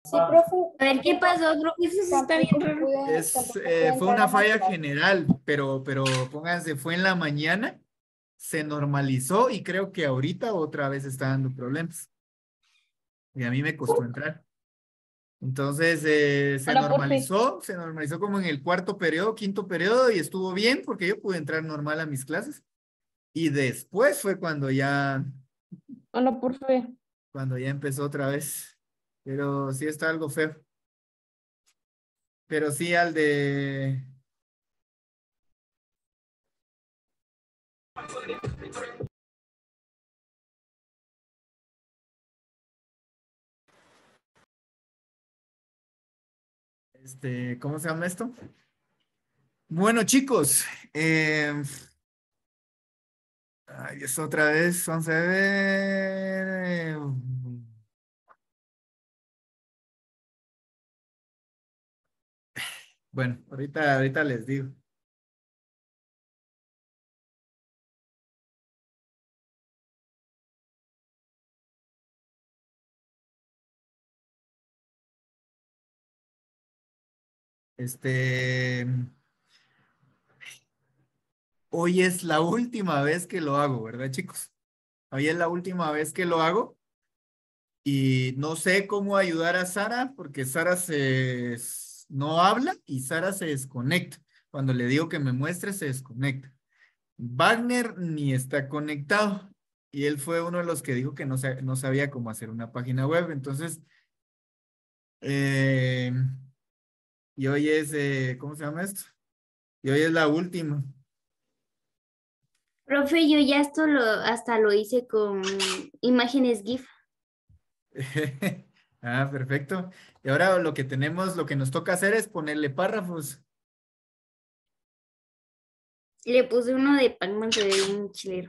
Sí, profe. A ver, ¿qué pasó? Creo que eso sí está bien raro. Fue Una falla general, pero pónganse, fue en la mañana, se normalizó y creo que ahorita otra vez está dando problemas. Y a mí me costó entrar. Entonces Hola, profe. se normalizó como en el cuarto periodo, quinto periodo y estuvo bien porque yo pude entrar normal a mis clases. Y después fue Hola, profe. cuando ya empezó otra vez. Pero sí está algo feo. Pero sí al de... ¿cómo se llama esto? Bueno, chicos, ay, es otra vez, vamos a ver. Bueno, ahorita les digo. Este, hoy es la última vez que lo hago, ¿verdad, chicos? Hoy es la última vez que lo hago y no sé cómo ayudar a Sara porque no habla y Sara se desconecta. Cuando le digo que me muestre, se desconecta. Wagner ni está conectado y él fue uno de los que dijo que no sabía cómo hacer una página web. Entonces, eh, y hoy es, ¿cómo se llama esto? Y hoy es la última. Profe, yo ya hasta lo hice con imágenes GIF. Ah, perfecto. Y ahora lo que nos toca hacer es ponerle párrafos. Le puse uno de Pac-Man, se ve bien chilero.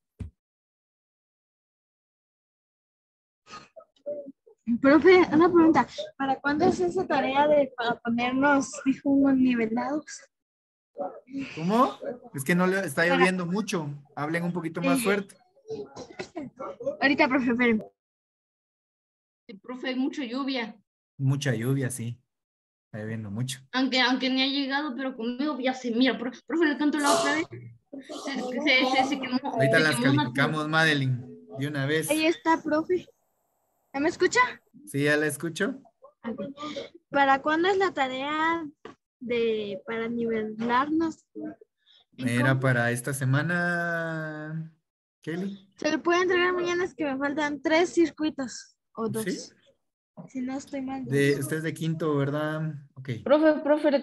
Profe, una pregunta. ¿Para cuándo es esa tarea para ponernos dibujos nivelados? ¿Cómo? Es que no le está Para, lloviendo mucho. Hablen un poquito más fuerte. ahorita, profe, esperen. Sí, profe, hay mucha lluvia. Mucha lluvia, sí. Está lloviendo mucho. Aunque ni ha llegado, pero conmigo ya se mira. Profe, le canto la otra vez. Se quemó, Ahorita se las quemó una tía. calificamos, Madeline, de una vez. Ahí está, profe. ¿Ya me escucha? ¿Sí ya la escucho? Ok. ¿Para cuándo es la tarea para nivelarnos en Era compu? para esta semana, Kelly. Se le puede entregar mañana, es que me faltan 3 circuitos o ¿Sí? 2. Si no estoy mal, 2. Usted es de quinto, ¿verdad? Ok. Profe,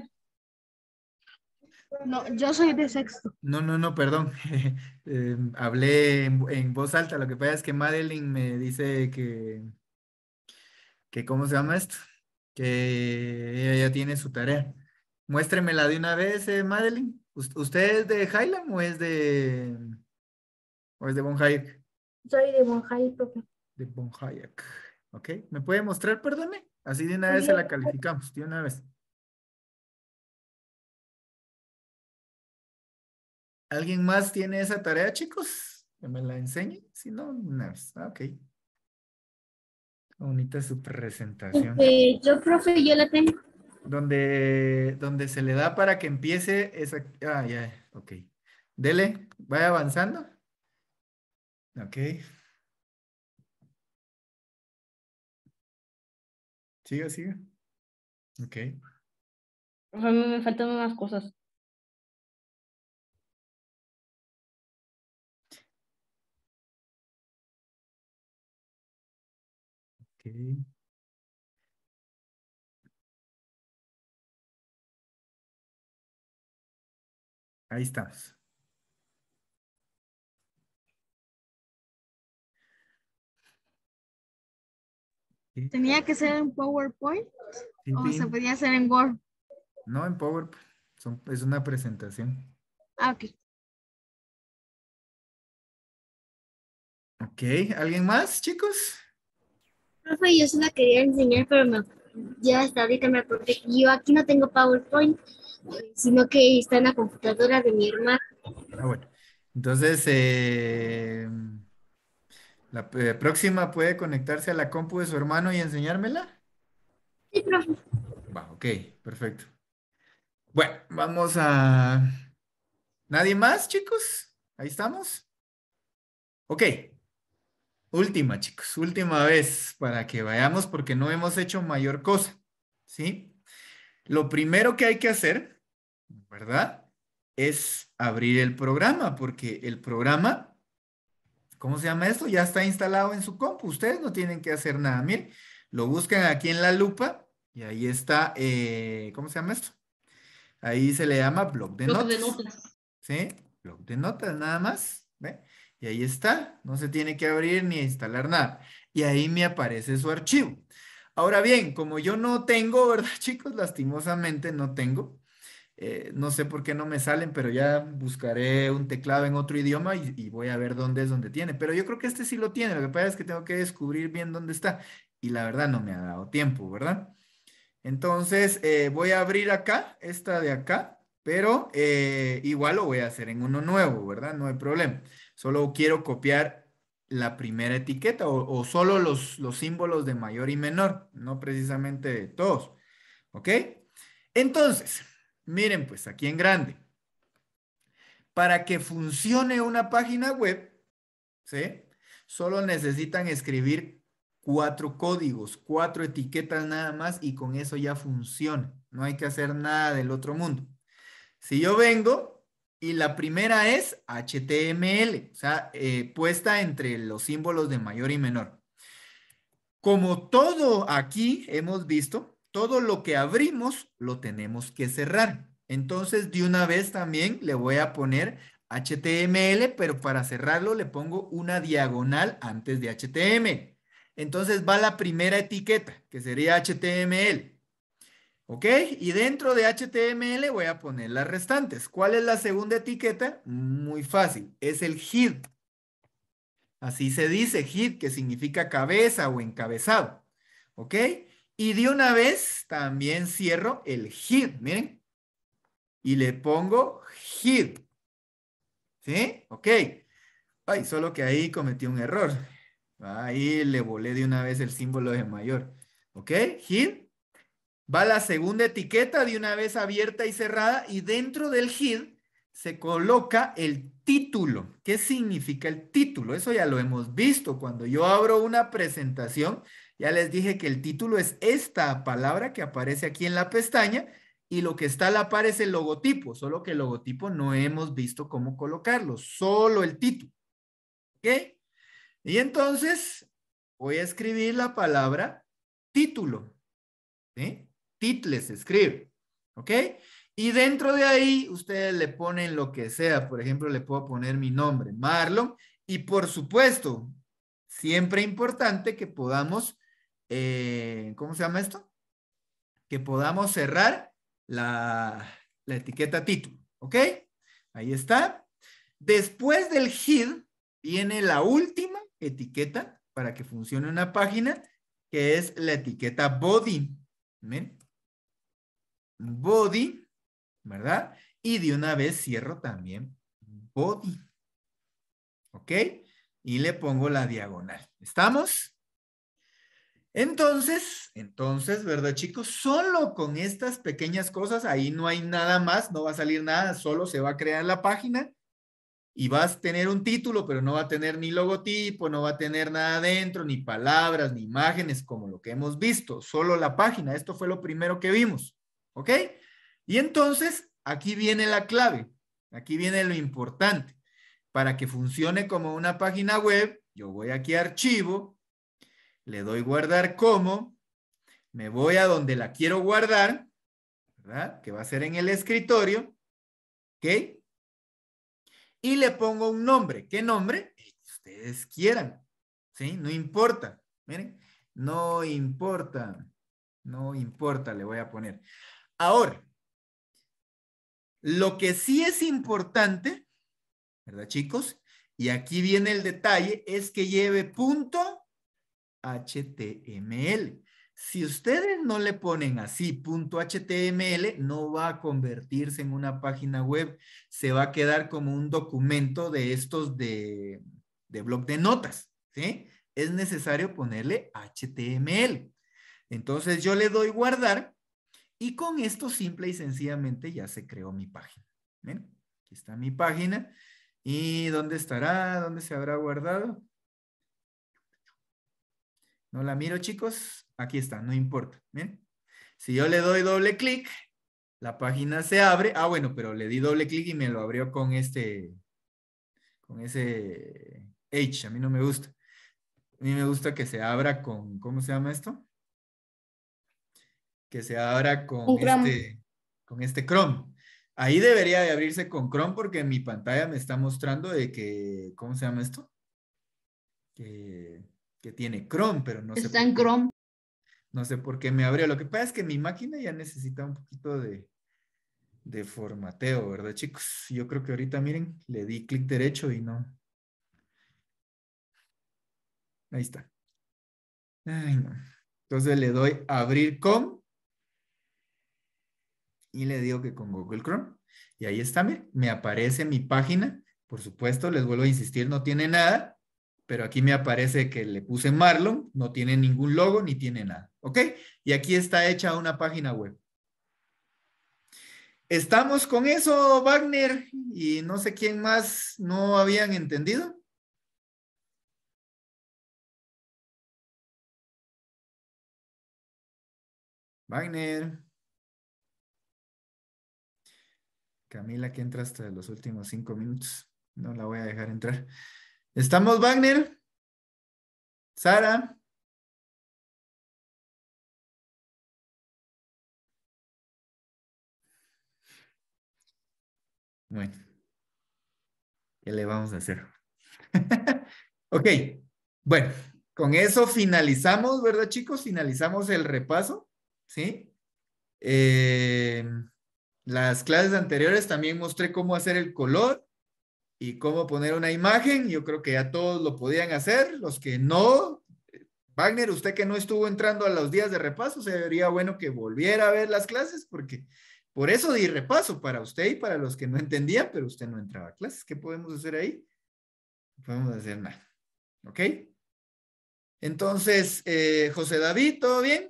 No, yo soy de sexto. No, perdón. Hablé en voz alta. Lo que pasa es que Madeline me dice ¿cómo se llama esto? Que ella ya tiene su tarea. Muéstremela de una vez, Madeline. ¿Usted es de Highland o es de Von Hayek? Soy de Monjay, profe. De Von Hayek. ¿Ok? ¿Me puede mostrar, perdone? Así de una vez se la calificamos, de una vez. ¿Alguien más tiene esa tarea, chicos? Que me la enseñe. Si no, una vez. Ah, ok. Bonita su presentación. Profe, yo la tengo. Donde se le da para que empiece esa. Ah, ya, ok. Dele, vaya avanzando. Ok. Siga. Ok. profe, me faltan unas cosas. Ok. Ahí estamos. Sí, ¿Tenía que ser en PowerPoint sí, o se sí. podía hacer en Word? No en PowerPoint. Es una presentación. Ah, ok. Ok. ¿Alguien más, chicos? Profe, yo se la quería enseñar, pero ya hasta ahorita me acordé que yo aquí no tengo PowerPoint, sino que está en la computadora de mi hermano. Ah, bueno. Entonces, la próxima puede conectarse a la compu de su hermano y enseñármela. Sí, profe. Va, ok, perfecto. Bueno, vamos a... ¿Nadie más, chicos? Ahí estamos. Ok. Última, chicos. Última vez para que vayamos porque no hemos hecho mayor cosa. ¿Sí? Lo primero que hay que hacer, ¿verdad? Es abrir el programa porque el programa, ¿cómo se llama esto? Ya está instalado en su compu. Ustedes no tienen que hacer nada. Miren, lo buscan aquí en la lupa y ahí está, ¿cómo se llama esto? Ahí se le llama bloc de Bloque de notas. notas. ¿Sí? Bloc de notas nada más. ¿Ve? Y ahí está. No se tiene que abrir ni instalar nada. Y ahí me aparece su archivo. Ahora bien, como yo no tengo, ¿verdad, chicos? Lastimosamente no tengo. No sé por qué no me salen, pero ya buscaré un teclado en otro idioma y voy a ver dónde es donde tiene. Pero yo creo que este sí lo tiene. Lo que pasa es que tengo que descubrir bien dónde está. Y la verdad no me ha dado tiempo, ¿verdad? Entonces, voy a abrir acá, esta de acá, pero igual lo voy a hacer en uno nuevo, ¿verdad? No hay problema. Solo quiero copiar la primera etiqueta o solo los símbolos de mayor y menor, no precisamente todos, ¿ok? Entonces, miren pues aquí en grande. Para que funcione una página web, ¿sí? Solo necesitan escribir 4 códigos, 4 etiquetas nada más y con eso ya funciona. No hay que hacer nada del otro mundo. Si yo vengo y la primera es HTML, o sea, puesta entre los símbolos de mayor y menor. Como todo aquí hemos visto, todo lo que abrimos lo tenemos que cerrar. Entonces, de una vez también le voy a poner HTML, pero para cerrarlo le pongo una diagonal antes de HTML. Entonces va la primera etiqueta, que sería HTML. ¿Ok? Y dentro de HTML voy a poner las restantes. ¿Cuál es la segunda etiqueta? Muy fácil, es el head. Así se dice head, que significa cabeza o encabezado. ¿Ok? Y de una vez también cierro el head, miren. Y le pongo head. ¿Sí? Ok. Ay, solo que ahí cometí un error. Ahí le volé de una vez el símbolo de mayor. ¿Ok? Head. Va la segunda etiqueta de una vez abierta y cerrada y dentro del head se coloca el título. ¿Qué significa el título? Eso ya lo hemos visto. Cuando yo abro una presentación, ya les dije que el título es esta palabra que aparece aquí en la pestaña y lo que está a la par es el logotipo, solo que el logotipo no hemos visto cómo colocarlo, solo el título. ¿Ok? Y entonces voy a escribir la palabra título. ¿Sí? Title se escribe, ¿ok? Y dentro de ahí ustedes le ponen lo que sea. Por ejemplo, le puedo poner mi nombre, Marlon. Y por supuesto, siempre importante que podamos, ¿cómo se llama esto? Que podamos cerrar la etiqueta título, ¿ok? Ahí está. Después del head viene la última etiqueta para que funcione una página, que es la etiqueta body. ¿Ven? Body, ¿verdad? Y de una vez cierro también body. ¿Ok? Y le pongo la diagonal. ¿Estamos? Entonces, ¿verdad, chicos? Solo con estas pequeñas cosas, ahí no hay nada más, no va a salir nada, solo se va a crear la página y vas a tener un título, pero no va a tener ni logotipo, no va a tener nada dentro, ni palabras, ni imágenes, como lo que hemos visto, solo la página. Esto fue lo primero que vimos. ¿Ok? Y entonces, aquí viene la clave, aquí viene lo importante. Para que funcione como una página web, yo voy aquí a archivo, le doy guardar como, me voy a donde la quiero guardar, ¿verdad? Que va a ser en el escritorio, ¿ok? Y le pongo un nombre. ¿Qué nombre? El que ustedes quieran, ¿sí? No importa, miren, no importa, no importa, le voy a poner. Ahora, lo que sí es importante, ¿verdad, chicos? Y aquí viene el detalle, es que lleve punto HTML. Si ustedes no le ponen así punto HTML, no va a convertirse en una página web. Se va a quedar como un documento de estos de bloc de notas, ¿sí? Es necesario ponerle HTML. Entonces yo le doy guardar y con esto simple y sencillamente ya se creó mi página. ¿Ven? Aquí está mi página. ¿Y dónde estará? ¿Dónde se habrá guardado? No la miro, chicos. Aquí está, no importa. ¿Ven? Si yo le doy doble clic, la página se abre. Ah, bueno, pero le di doble clic y me lo abrió con ese H. A mí no me gusta. A mí me gusta que se abra con, ¿cómo se llama esto? Que se abra con este Chrome. Ahí debería de abrirse con Chrome porque en mi pantalla me está mostrando de que, ¿cómo se llama esto? Que tiene Chrome, pero no sé Está en Chrome. No sé por qué me abrió. Lo que pasa es que mi máquina ya necesita un poquito de formateo, ¿verdad, chicos? Yo creo que ahorita, miren, le di clic derecho y no. Ahí está. Ay, no. Entonces le doy abrir con y le digo que con Google Chrome. Y ahí está, miren, me aparece mi página. Por supuesto, les vuelvo a insistir, no tiene nada, pero aquí me aparece que le puse Marlon, no tiene ningún logo ni tiene nada, ¿ok? Y aquí está hecha una página web. ¿Estamos con eso, Wagner? Y no sé quién más no habían entendido. Wagner. Camila, que entra hasta los últimos 5 minutos. No la voy a dejar entrar. ¿Estamos, Wagner? Sara. Bueno. ¿Qué le vamos a hacer? Ok. Bueno, con eso finalizamos, ¿verdad, chicos? Finalizamos el repaso. ¿Sí? Las clases anteriores también mostré cómo hacer el color y cómo poner una imagen. Yo creo que ya todos lo podían hacer. Los que no, Wagner, usted que no estuvo entrando a los días de repaso, sería bueno que volviera a ver las clases porque por eso di repaso para usted y para los que no entendían, pero usted no entraba a clases. ¿Qué podemos hacer ahí? No podemos hacer nada. ¿Ok? Entonces, José David, ¿todo bien?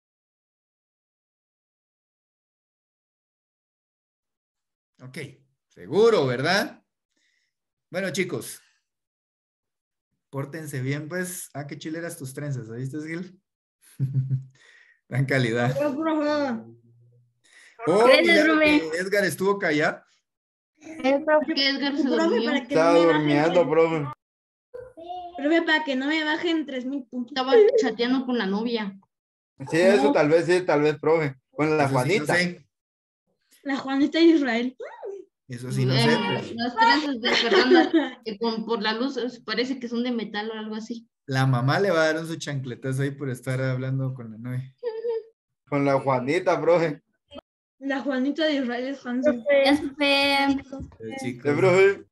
Ok, seguro, ¿verdad? Bueno, chicos, pórtense bien, pues. Ah, qué chileras tus trenzas, ¿oíste, Gil? Gran calidad. Oh, Gracias, milagro profe. que Edgar estuvo callado. Que Edgar se durmió. Para que Estaba no me durmiendo, bajen, profe. profe, para que no me bajen 3,000 puntos. Estaba chateando con la novia. Sí, eso No. sí, tal vez, profe. Con la Eso sí, no Juanita. sé. La Juanita de Israel. Eso sí, no sé. Las trenzas de Fernanda, que por la luz parece que son de metal o algo así. La mamá le va a dar un su chancletazo ahí por estar hablando con la novia. Con la Juanita, profe. La Juanita de Israel es Hansen. Ya, profe. Chicos. profe.